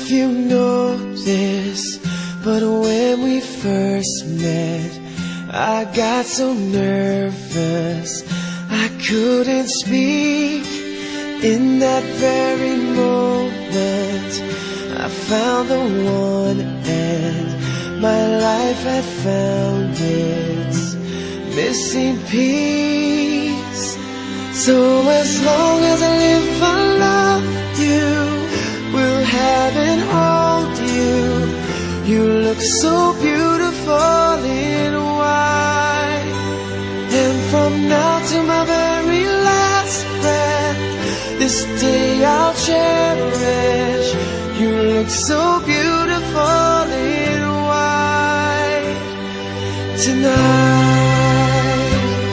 if you know this, but when we first met, I got so nervous I couldn't speak. In that very moment I found the one, and my life had found its missing piece. So as long as I live, I love you, will have and hold you. You look so beautiful in white, and from now to my very last breath, this day I'll cherish. You look so beautiful in white tonight.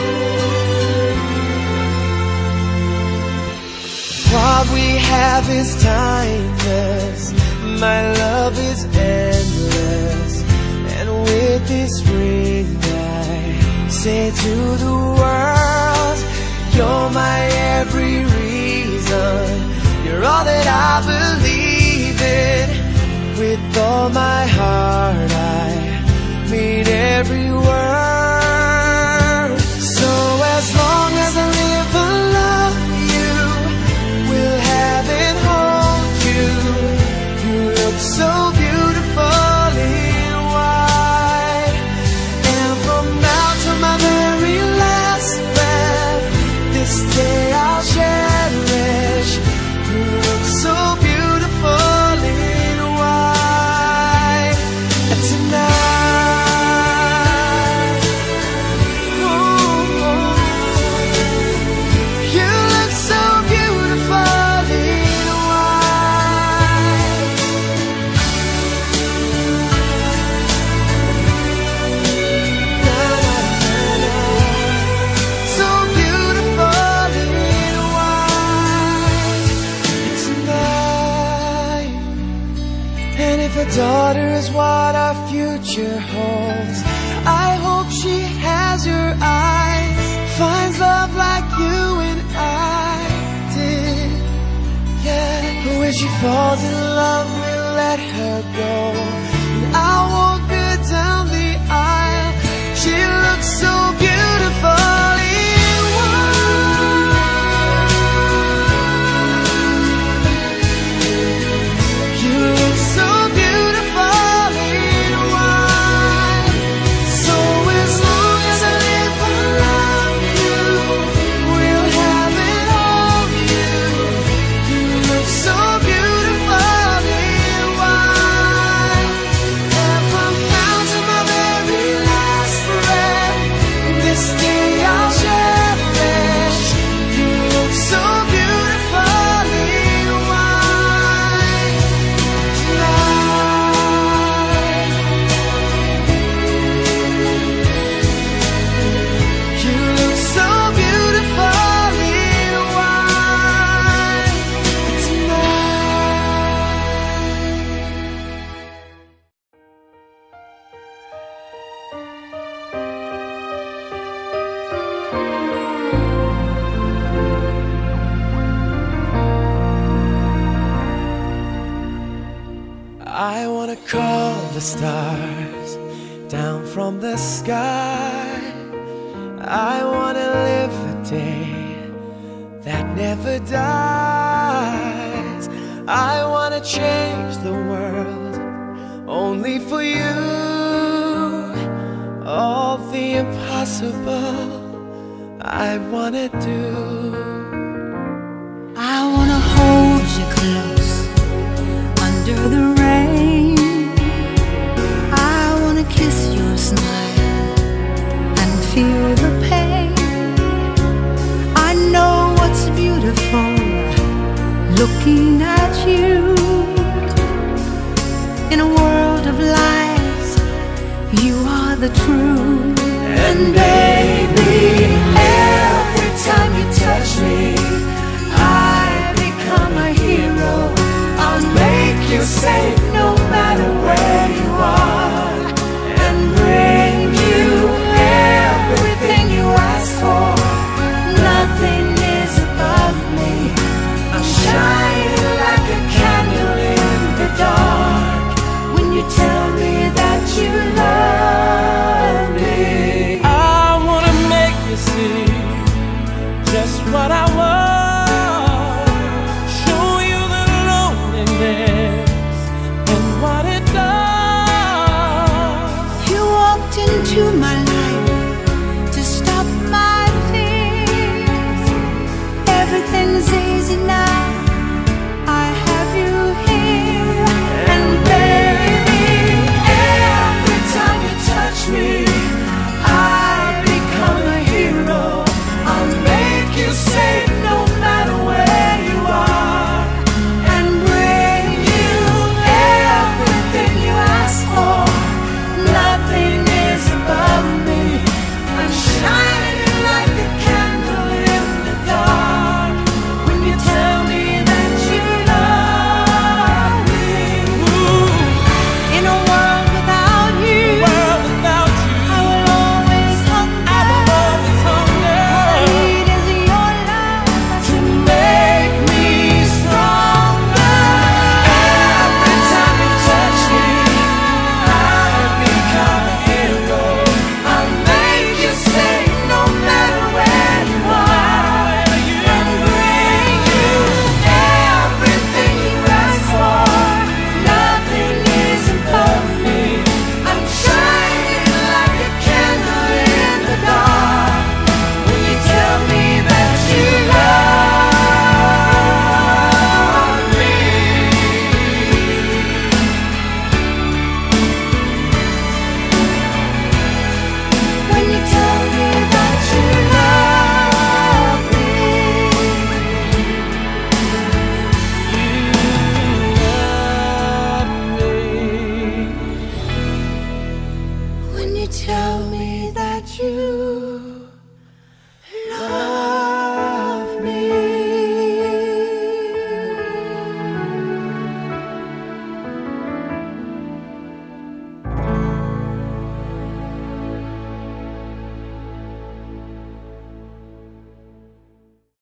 What we have is timeless, my love is endless, and with this ring I say to the world, you're my every reason, you're all that I believe in. With all my heart I mean every word. So as long as I live, I love you, will have and hold you. You look so beautiful in white, and from now to my very last breath, this day I'll cherish. You look so beautiful in white tonight. Oh, you look so beautiful in white. So beautiful in white tonight. And if a daughter is what our future holds, I hope she has your eyes, finds love like you and I did. Yeah, but when she falls in love, we'll let her go, and I'll walk her down the aisle. She looks so beautiful in white. You look so beautiful in white. So as long as I live, I love you, will have and hold you. You look so beautiful in white, and from now to my very last breath, this day I'll cherish. You look so beautiful in white tonight. You look so beautiful in white tonight. I wanna call the stars down from the sky. I wanna live a day that never dies. I wanna change the world only for you. All the impossible I wanna do. I wanna hold you close under the rain. I wanna kiss your smile and feel the pain. I know what's beautiful looking at you. In a world of lies, you are the truth. And baby, every time you touch me, I become a hero. I'll make you safe no matter where you are, and bring you everything you ask for. Nothing is above me. I'm shining like a candle in the dark. into my life.